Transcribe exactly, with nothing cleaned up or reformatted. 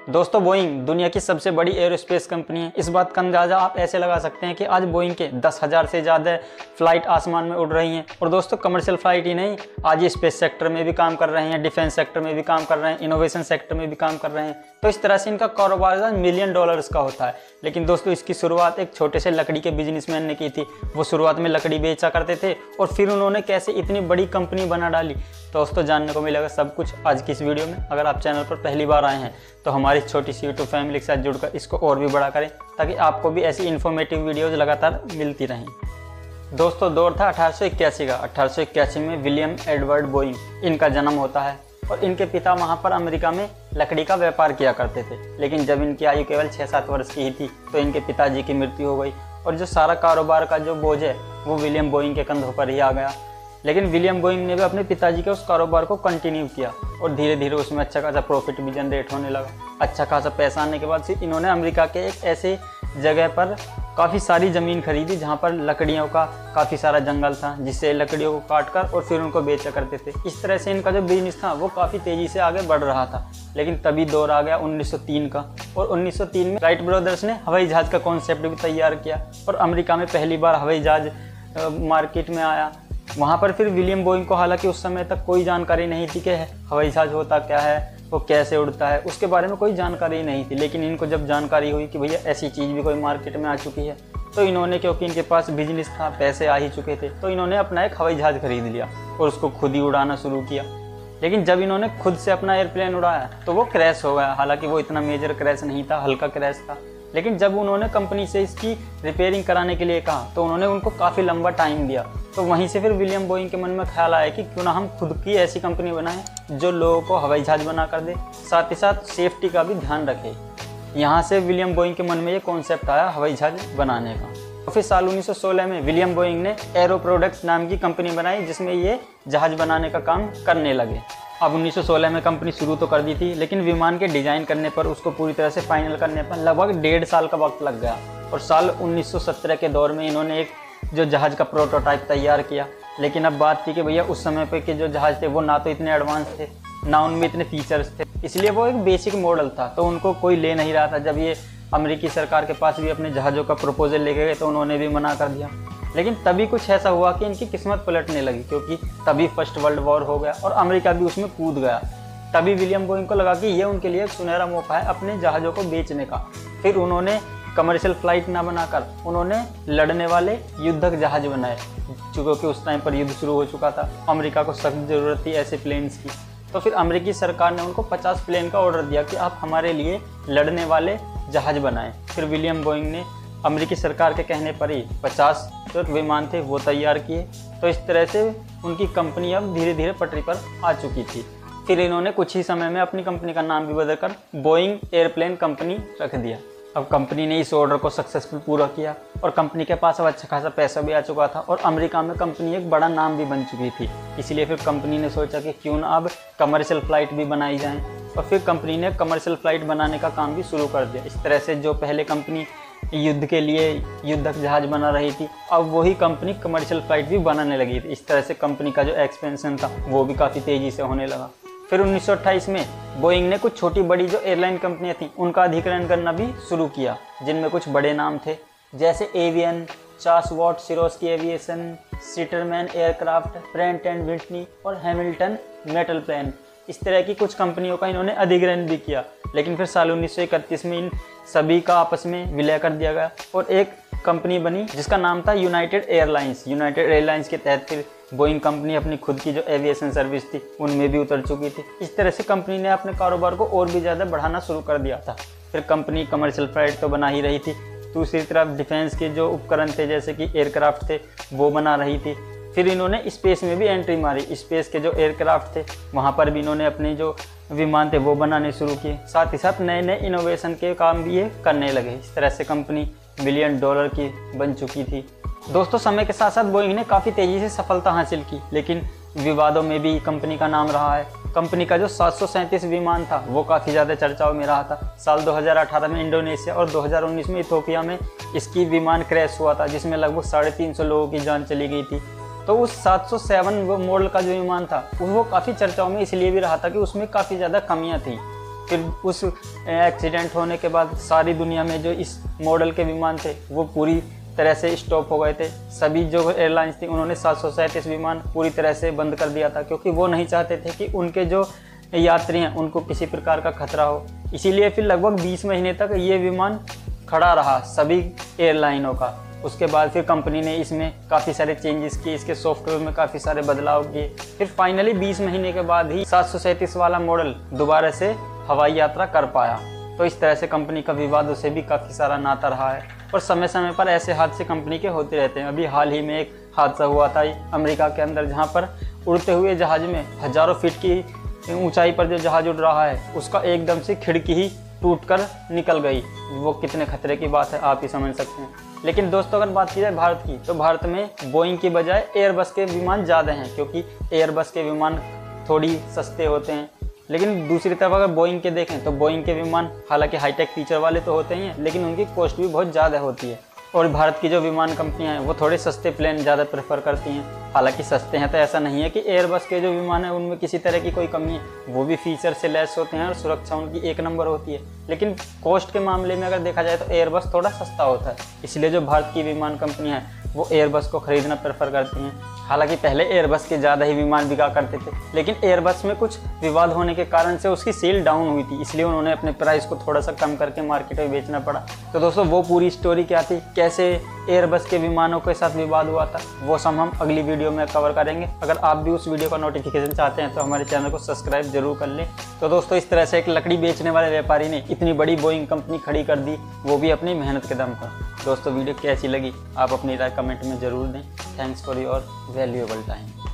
दोस्तों, बोइंग दुनिया की सबसे बड़ी एरोस्पेस कंपनी है। इस बात का अंदाजा आप ऐसे लगा सकते हैं कि आज बोइंग के दस हज़ार से ज़्यादा फ्लाइट आसमान में उड़ रही हैं। और दोस्तों, कमर्शियल फ्लाइट ही नहीं, आज ये स्पेस सेक्टर में भी काम कर रहे हैं, डिफेंस सेक्टर में भी काम कर रहे हैं, इनोवेशन सेक्टर में भी काम कर रहे हैं। तो इस तरह से इनका कारोबार मिलियन डॉलर्स का होता है। लेकिन दोस्तों, इसकी शुरुआत एक छोटे से लकड़ी के बिजनेसमैन ने की थी। वो शुरुआत में लकड़ी बेचा करते थे और फिर उन्होंने कैसे इतनी बड़ी कंपनी बना डाली, दोस्तों जानने को मिलेगा सब कुछ आज की इस वीडियो में। अगर आप चैनल पर पहली बार आए हैं तो हमारी छोटी सी यूट्यूब फैमिली के साथ जुड़कर इसको और भी बड़ा करें, ताकि आपको भी ऐसी इन्फॉर्मेटिव वीडियोज लगातार मिलती रहें। दोस्तों, दौर था अठारह सौ इक्यासी का। अठारह सौ इक्यासी में विलियम एडवर्ड बोइंग इनका जन्म होता है और इनके पिता वहाँ पर अमेरिका में लकड़ी का व्यापार किया करते थे। लेकिन जब इनकी आयु केवल छः सात वर्ष की ही थी तो इनके पिताजी की मृत्यु हो गई और जो सारा कारोबार का जो बोझ है वो विलियम बोइंग के कंधों पर ही आ गया। लेकिन विलियम बोइंग ने भी अपने पिताजी के उस कारोबार को कंटिन्यू किया और धीरे धीरे उसमें अच्छा खासा प्रॉफिट भी जनरेट होने लगा। अच्छा खासा पैसा आने के बाद फिर इन्होंने अमेरिका के एक ऐसे जगह पर काफ़ी सारी ज़मीन खरीदी जहाँ पर लकड़ियों का काफ़ी सारा जंगल था, जिससे लकड़ियों को काट कर और फिर उनको बेचा करते थे। इस तरह से इनका जो बिजनेस था वो काफ़ी तेज़ी से आगे बढ़ रहा था। लेकिन तभी दौर आ गया उन्नीस सौ तीन का और उन्नीस सौ तीन में राइट ब्रदर्स ने हवाई जहाज़ का कॉन्सेप्ट भी तैयार किया और अमेरिका में पहली बार हवाई जहाज़ मार्केट में आया। वहाँ पर फिर विलियम बोइंग को हालांकि उस समय तक कोई जानकारी नहीं थी कि हवाई जहाज़ होता क्या है, वो कैसे उड़ता है, उसके बारे में कोई जानकारी नहीं थी। लेकिन इनको जब जानकारी हुई कि भैया ऐसी चीज़ भी कोई मार्केट में आ चुकी है, तो इन्होंने, क्योंकि इनके पास बिजनेस था, पैसे आ ही चुके थे, तो इन्होंने अपना एक हवाई जहाज़ खरीद लिया और उसको खुद ही उड़ाना शुरू किया। लेकिन जब इन्होंने खुद से अपना एयरप्लेन उड़ाया तो वो क्रैश हो गया। हालांकि वो इतना मेजर क्रैश नहीं था, हल्का क्रैश था। लेकिन जब उन्होंने कंपनी से इसकी रिपेयरिंग कराने के लिए कहा तो उन्होंने उनको काफ़ी लंबा टाइम दिया। तो वहीं से फिर विलियम बोइंग के मन में ख्याल आया कि क्यों ना हम खुद की ऐसी कंपनी बनाएं जो लोगों को हवाई जहाज़ बना कर दे, साथ ही साथ सेफ्टी का भी ध्यान रखे। यहाँ से विलियम बोइंग के मन में ये कॉन्सेप्ट आया हवाई जहाज़ बनाने का। तो फिर साल उन्नीस सौ सोलह में विलियम बोइंग ने एरो प्रोडक्ट्स नाम की कंपनी बनाई, जिसमें ये जहाज़ बनाने का काम करने लगे। अब उन्नीस सौ सोलह में कंपनी शुरू तो कर दी थी, लेकिन विमान के डिज़ाइन करने पर, उसको पूरी तरह से फाइनल करने पर लगभग डेढ़ साल का वक्त लग गया। और साल उन्नीस सौ सत्रह के दौर में इन्होंने एक जो जहाज़ का प्रोटोटाइप तैयार किया। लेकिन अब बात थी कि भैया उस समय पे के जो जहाज़ थे वो ना तो इतने एडवांस थे, ना उनमें इतने फीचर्स थे, इसलिए वो एक बेसिक मॉडल था, तो उनको कोई ले नहीं रहा था। जब ये अमेरिकी सरकार के पास भी अपने जहाज़ों का प्रपोजल लेके गए तो उन्होंने भी मना कर दिया। लेकिन तभी कुछ ऐसा हुआ कि इनकी किस्मत पलटने लगी, क्योंकि तभी फर्स्ट वर्ल्ड वॉर हो गया और अमेरिका भी उसमें कूद गया। तभी विलियम बोइंग को लगा कि ये उनके लिए एक सुनहरा मौका है अपने जहाज़ों को बेचने का। फिर उन्होंने कमर्शियल फ्लाइट ना बनाकर उन्होंने लड़ने वाले युद्धक जहाज़ बनाए, क्योंकि उस टाइम पर युद्ध शुरू हो चुका था। अमेरिका को सख्त ज़रूरत थी ऐसे प्लेन्स की। तो फिर अमेरिकी सरकार ने उनको पचास प्लेन का ऑर्डर दिया कि आप हमारे लिए लड़ने वाले जहाज़ बनाएं। फिर विलियम बोइंग ने अमेरिकी सरकार के कहने पर ही पचास जो विमान थे वो तैयार किए। तो इस तरह से उनकी कंपनी अब धीरे धीरे पटरी पर आ चुकी थी। फिर इन्होंने कुछ ही समय में अपनी कंपनी का नाम भी बदलकर बोइंग एयरप्लेन कंपनी रख दिया। अब कंपनी ने इस ऑर्डर को सक्सेसफुल पूरा किया और कंपनी के पास अब अच्छा खासा पैसा भी आ चुका था और अमेरिका में कंपनी एक बड़ा नाम भी बन चुकी थी। इसलिए फिर कंपनी ने सोचा कि क्यों ना अब कमर्शियल फ़्लाइट भी बनाई जाए और फिर कंपनी ने कमर्शियल फ़्लाइट बनाने का काम भी शुरू कर दिया। इस तरह से जो पहले कंपनी युद्ध के लिए युद्धक जहाज़ बना रही थी, अब वही कंपनी कमर्शियल फ़्लाइट भी बनाने लगी थी। इस तरह से कंपनी का जो एक्सपेंशन था वो भी काफ़ी तेज़ी से होने लगा। फिर उन्नीस सौ अट्ठाईस में बोइंग ने कुछ छोटी बड़ी जो एयरलाइन कंपनियां थीं उनका अधिग्रहण करना भी शुरू किया, जिनमें कुछ बड़े नाम थे जैसे Avion, Charles Vought Sikorsky Aviation, Stearman Aircraft, Brent and Whitney और हैमिल्टन मेटल प्लेन। इस तरह की कुछ कंपनियों का इन्होंने अधिग्रहण भी किया। लेकिन फिर साल उन्नीस सौ इकतीस में इन सभी का आपस में विलय कर दिया गया और एक कंपनी बनी जिसका नाम था यूनाइटेड एयरलाइंस। यूनाइटेड एयरलाइंस के तहत फिर बोइंग कंपनी अपनी खुद की जो एविएशन सर्विस थी उनमें भी उतर चुकी थी। इस तरह से कंपनी ने अपने कारोबार को और भी ज़्यादा बढ़ाना शुरू कर दिया था। फिर कंपनी कमर्शियल फ्लाइट तो बना ही रही थी, दूसरी तरफ डिफेंस के जो उपकरण थे जैसे कि एयरक्राफ्ट थे वो बना रही थी। फिर इन्होंने स्पेस में भी एंट्री मारी। स्पेस के जो एयरक्राफ्ट थे वहाँ पर भी इन्होंने अपने जो विमान थे वो बनाने शुरू किए। साथ ही साथ नए नए इनोवेशन के काम भी ये करने लगे। इस तरह से कंपनी मिलियन डॉलर की बन चुकी थी। दोस्तों, समय के साथ साथ बोइंग ने काफ़ी तेज़ी से सफलता हासिल की, लेकिन विवादों में भी कंपनी का नाम रहा है। कंपनी का जो सात सौ सैंतीस विमान था वो काफ़ी ज़्यादा चर्चाओं में रहा था। साल दो हज़ार अठारह में इंडोनेशिया और दो हज़ार उन्नीस में इथियोपिया में इसकी विमान क्रैश हुआ था, जिसमें लगभग साढ़े तीन सौ लोगों की जान चली गई थी। तो उस सात सौ सात मॉडल का जो विमान था वो काफ़ी चर्चाओं में इसलिए भी रहा था कि उसमें काफ़ी ज़्यादा कमियां थी। फिर उस एक्सीडेंट होने के बाद सारी दुनिया में जो इस मॉडल के विमान थे वो पूरी तरह से स्टॉप हो गए थे। सभी जो एयरलाइंस थी उन्होंने सात सौ सैंतीस विमान पूरी तरह से बंद कर दिया था, क्योंकि वो नहीं चाहते थे कि उनके जो यात्री हैं उनको किसी प्रकार का खतरा हो। इसीलिए फिर लगभग बीस महीने तक ये विमान खड़ा रहा सभी एयरलाइनों का। उसके बाद फिर कंपनी ने इसमें काफ़ी सारे चेंजेस किए, इसके सॉफ्टवेयर में काफ़ी सारे बदलाव किए। फिर फाइनली बीस महीने के बाद ही सात सौ सैंतीस वाला मॉडल दोबारा से हवाई यात्रा कर पाया। तो इस तरह से कंपनी का विवादों से भी काफ़ी सारा नाता रहा है और समय समय पर ऐसे हादसे कंपनी के होते रहते हैं। अभी हाल ही में एक हादसा हुआ था अमेरिका के अंदर, जहाँ पर उड़ते हुए जहाज में हज़ारों फीट की ऊंचाई पर जो जहाज उड़ रहा है उसका एकदम से खिड़की ही टूटकर निकल गई। वो कितने खतरे की बात है आप ही समझ सकते हैं। लेकिन दोस्तों अगर बात की जाए भारत की, तो भारत में बोइंग की बजाय एयरबस के विमान ज़्यादा हैं, क्योंकि एयरबस के विमान थोड़ी सस्ते होते हैं। लेकिन दूसरी तरफ अगर बोइंग के देखें तो बोइंग के विमान हालांकि हाईटेक फीचर वाले तो होते ही हैं, लेकिन उनकी कॉस्ट भी बहुत ज़्यादा होती है। और भारत की जो विमान कंपनियां हैं वो थोड़े सस्ते प्लेन ज़्यादा प्रेफर करती हैं। हालांकि सस्ते हैं तो ऐसा नहीं है कि एयरबस के जो विमान है उनमें किसी तरह की कोई कमी है, वो भी फीचर से लेस होते हैं और सुरक्षा उनकी एक नंबर होती है। लेकिन कॉस्ट के मामले में अगर देखा जाए तो एयरबस थोड़ा सस्ता होता है, इसलिए जो भारत की विमान कंपनियाँ हैं वो एयरबस को खरीदना प्रेफर करती हैं। हालांकि पहले एयरबस के ज़्यादा ही विमान बिका करते थे, लेकिन एयरबस में कुछ विवाद होने के कारण से उसकी सेल डाउन हुई थी, इसलिए उन्होंने अपने प्राइस को थोड़ा सा कम करके मार्केट में बेचना पड़ा। तो दोस्तों वो पूरी स्टोरी क्या थी, कैसे एयरबस के विमानों के साथ विवाद हुआ था, वो सब हम अगली वीडियो में कवर करेंगे। अगर आप भी उस वीडियो का नोटिफिकेशन चाहते हैं तो हमारे चैनल को सब्सक्राइब जरूर कर लें। तो दोस्तों इस तरह से एक लकड़ी बेचने वाले व्यापारी ने इतनी बड़ी बोइंग कंपनी खड़ी कर दी, वो भी अपनी मेहनत के दम पर। दोस्तों वीडियो कैसी लगी आप अपनी राय कमेंट में ज़रूर दें। Thanks for your valuable time.